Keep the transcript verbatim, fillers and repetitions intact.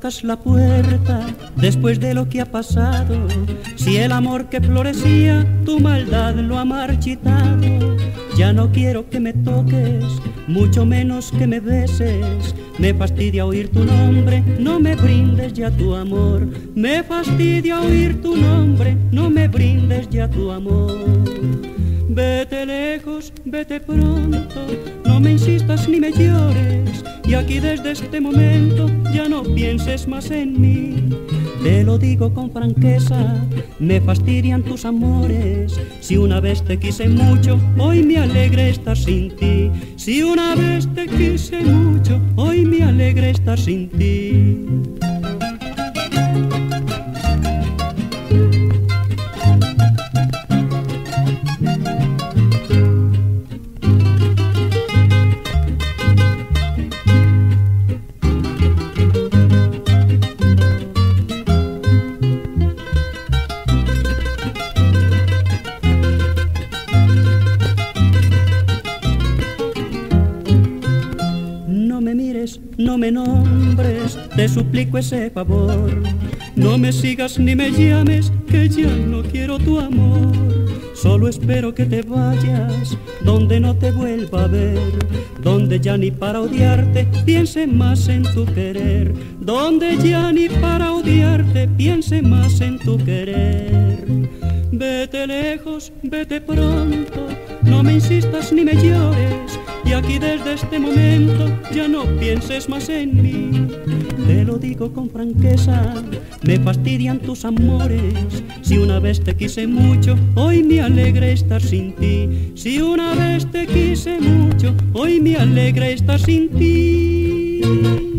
tocas la puerta después de lo que ha pasado. Si el amor que florecía, tu maldad lo ha marchitado. Ya no quiero que me toques, mucho menos que me beses. Me fastidia oír tu nombre, no me brindes ya tu amor. Me fastidia oír tu nombre, no me brindes ya tu amor. Vete lejos, vete pronto, no me insistas ni me llores. Y aquí desde este momento ya no pienses más en mí. Te lo digo con franqueza, me fastidian tus amores. Si una vez te quise mucho, hoy me alegra estar sin ti. Si una vez te quise mucho, hoy me alegra estar sin ti. No me nombres, te suplico ese favor. No me sigas ni me llames, que ya no quiero tu amor. Solo espero que te vayas, donde no te vuelva a ver. Donde ya ni para odiarte piense más en tu querer. Donde ya ni para odiarte piense más en tu querer. Vete lejos, vete pronto, no me insistas ni me llores. Y aquí desde este momento ya no pienses más en mí. Te lo digo con franqueza, me fastidian tus amores. Si una vez te quise mucho, hoy me alegra estar sin ti. Si una vez te quise mucho, hoy me alegra estar sin ti.